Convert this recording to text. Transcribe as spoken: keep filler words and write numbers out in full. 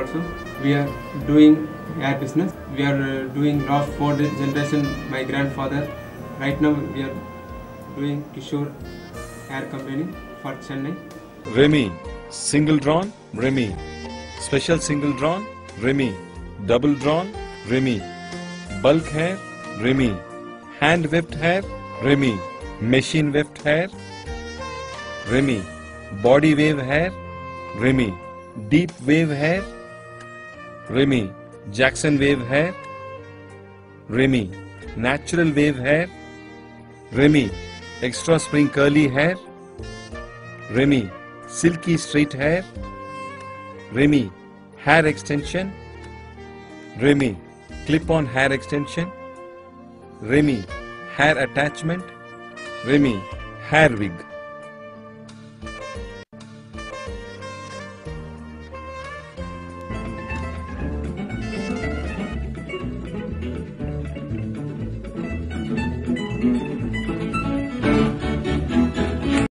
also. We are doing hair business. We are uh, doing last four generation. My grandfather. Right now we are doing Kishore Hair Company for Chennai. Remy, single drawn, Remy. Special single drawn, Remy. Double drawn, Remy. Bulk hair, Remy. Hand whipped hair, Remy. Machine whipped hair, Remy. Body wave hair, Remy. Deep wave hair, Remy. Jackson wave hair, Remy. Natural wave hair, Remy. Extra spring curly hair, Remy. Silky straight hair, Remy. Hair extension, Remy. Clip-on hair extension, Remy. Hair attachment, Remy. Hair wig.